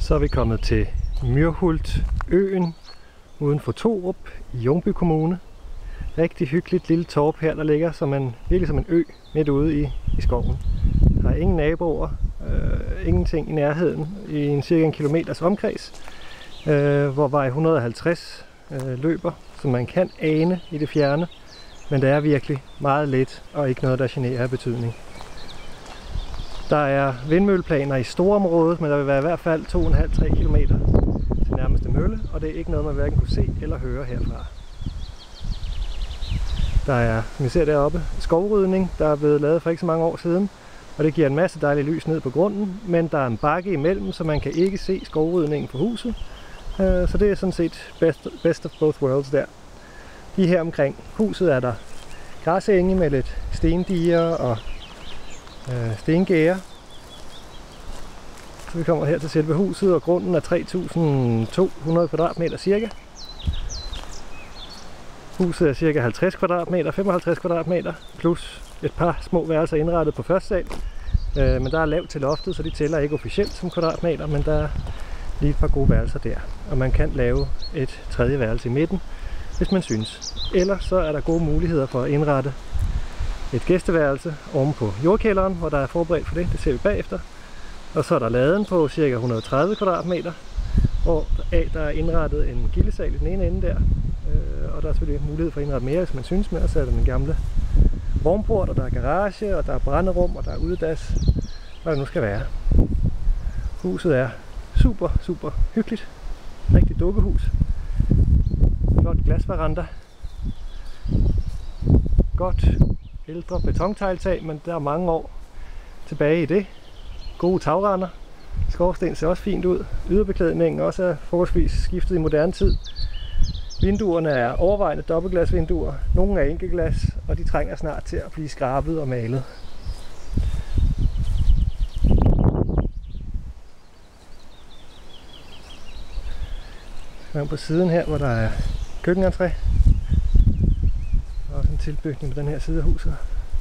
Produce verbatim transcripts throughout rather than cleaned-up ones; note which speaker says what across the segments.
Speaker 1: Så er vi kommet til Myrhultøen uden for Torup i Ljungby Kommune. Rigtig hyggeligt lille torp her, der ligger som en, virkelig som en ø midt ude i, i skoven. Der er ingen naboer, øh, ingenting i nærheden i en cirka en kilometers omkreds, øh, hvor vej et hundrede og halvtreds øh, løber, som man kan ane i det fjerne. Men det er virkelig meget let og ikke noget, der generer af betydning. Der er vindmølleplaner i storområdet, men der vil være i hvert fald to komma fem til tre kilometer til nærmeste mølle, og det er ikke noget, man hverken kunne se eller høre herfra. Der er, som vi ser deroppe, skovrydning, der er blevet lavet for ikke så mange år siden, og det giver en masse dejligt lys ned på grunden, men der er en bakke imellem, så man kan ikke se skovrydningen på huset. Så det er sådan set best, best of both worlds der. Lige her omkring huset er der græsenge med lidt stendiger og øh, stengærer. Så vi kommer her til selve huset, og grunden er tre tusind to hundrede kvadratmeter cirka. Huset er cirka halvtreds kvadratmeter, femoghalvtreds kvadratmeter, plus et par små værelser indrettet på første sal. Øh, men der er lavt til loftet, så de tæller ikke officielt som kvadratmeter, men der er lige et par gode værelser der. Og man kan lave et tredje værelse i midten, hvis man synes. Ellers så er der gode muligheder for at indrette et gæsteværelse oven på jordkælderen, hvor der er forberedt for det, det ser vi bagefter. Og så er der laden på ca. et hundrede og tredive kvadratmeter, hvor der er indrettet en gildesal i den ene ende der. Og der er selvfølgelig mulighed for at indrette mere, hvis man synes, med. Og så er der den gamle vognport, og der er garage, og der er brænderum, og der er udedas, hvad det nu skal være. Huset er super, super hyggeligt. Rigtig dukkehus. Flot glasveranda. Godt ældre betontegltag, men der er mange år tilbage i det. Gode tagrender. Skorsten ser også fint ud. Yderbeklædningen også er forholdsvis skiftet i moderne tid. Vinduerne er overvejende dobbeltglasvinduer. Nogle er enkeltglas, og de trænger snart til at blive skrabet og malet. På siden her, hvor der er køkkenentré. Og også en tilbygning på den her side af huset.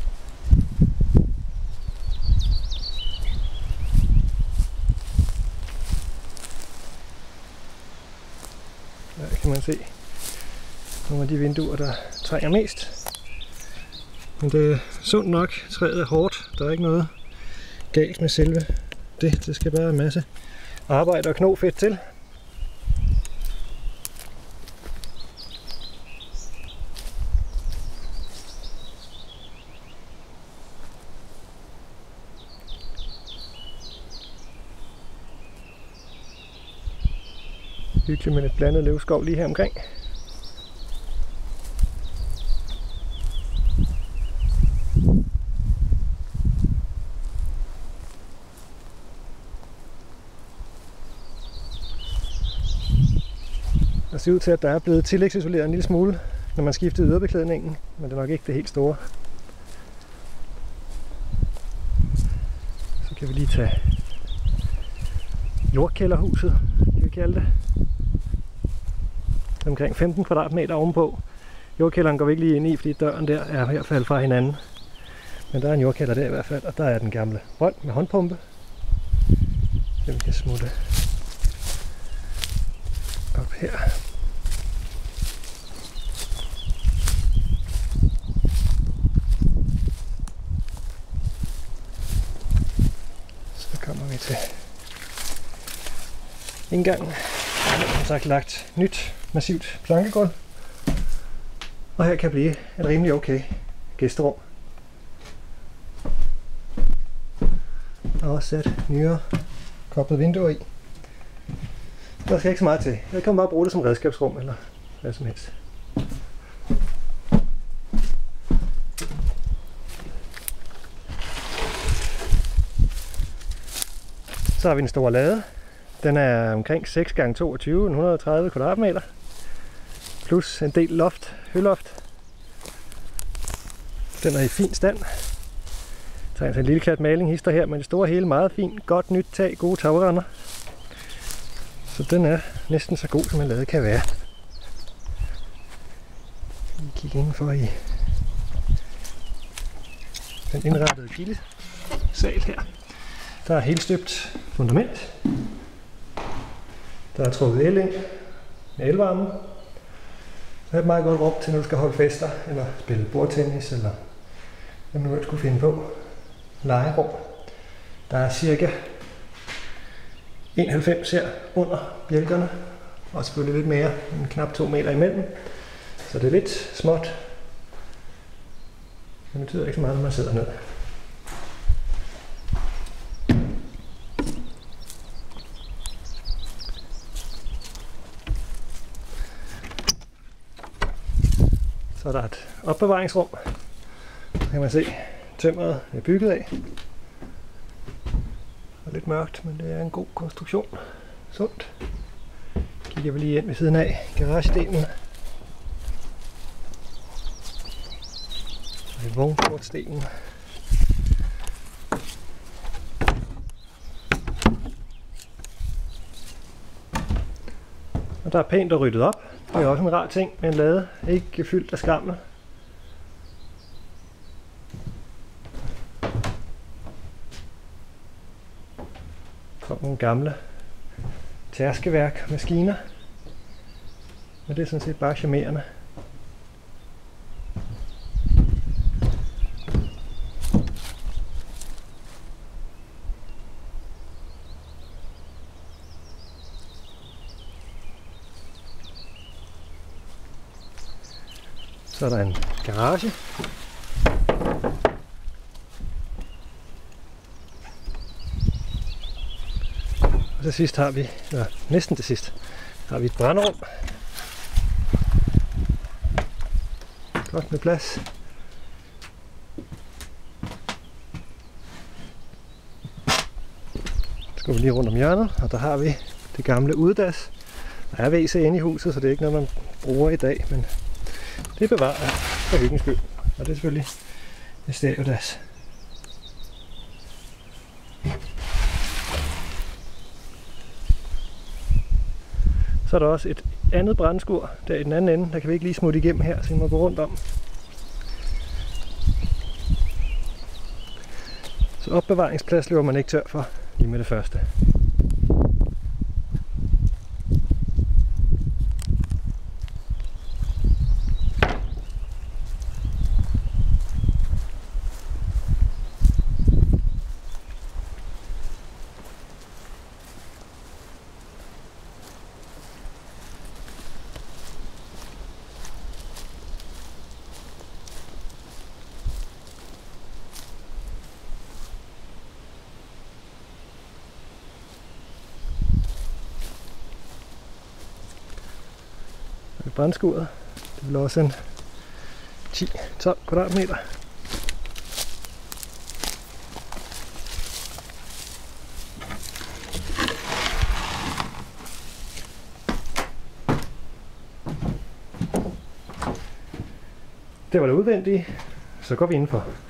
Speaker 1: Der kan man se nogle af de vinduer, der trænger mest. Men det er sundt nok. Træet er hårdt. Der er ikke noget galt med selve det. Det skal bare en masse arbejde og knofedt til. Hyggeligt med et blandet løvskov lige her omkring. Det ser ud til, at der er blevet tillægsisoleret en lille smule, når man skiftede yderbeklædningen, men det er nok ikke det helt store. Så kan vi lige tage jordkælderhuset, kan vi kalde det. Omkring femten kvadratmeter ovenpå. Jordkælderen går vi ikke lige ind i, fordi døren der er i hvert fald fra hinanden. Men der er en jordkælder der i hvert fald, og der er den gamle brønd med håndpumpe. Den vi kan smutte op her. Så kommer vi til indgangen. Jeg har som sagt lagt nyt massivt plankegulv, og her kan blive et rimelig okay gæsterum. Og også sat nyere koblede vinduer i. Der skal ikke så meget til. Jeg kan bare bruge det som redskabsrum eller hvad som helst. Så har vi en stor lade. Den er omkring seks gange toogtyve, et hundrede og tredive kvadratmeter. Plus en del loft, høloft. Den er i fin stand. Der er altså en lille klat maling hister her, men det store hele meget fint. Godt nyt tag, gode tagrender. Så den er næsten så god, som en lade kan være. Vi kigger indenfor i den indrettede gildesal her. Der er helt støbt fundament. Der er trukket el ind med elvarme. Det er et meget godt rum til, når du skal holde fester, eller spille bordtennis, eller hvad man nu skulle finde på. Legerum. Der er cirka en komma halvfems her under bjælkerne, og selvfølgelig lidt mere, en knap to meter imellem. Så det er lidt småt. Det betyder ikke så meget, når man sidder ned. Så er der et opbevaringsrum. Der kan man se, tømmeret er bygget af. Og lidt mørkt, men det er en god konstruktion. Sundt. Kigger vi lige ind ved siden af garagedelen. Og det er vognportsdelen. Og der er pænt og ryddet op. Det er også en rar ting med en lade, ikke fyldt af skrammel. Kom nogle gamle tærskeværk maskiner. Men det er sådan set bare charmerende. Så er der en garage. Og til sidst har vi, ja, næsten til sidst, har vi et brænderum. Godt med plads. Så går vi lige rundt om hjørnet, og der har vi det gamle uddas. Der er W C inde i huset, så det er ikke noget, man bruger i dag, men det bevarer jeg for hyggens skyld. Og det er selvfølgelig et stereodas. Så er der også et andet brændskur der i den anden ende. Der kan vi ikke lige smutte igennem her, så vi må gå rundt om. Så opbevaringsplads løber man ikke tør for lige med det første. Brændskuret. Det vil også en ti til tolv kvadratmeter. Det var det udvendige. Så går vi indenfor.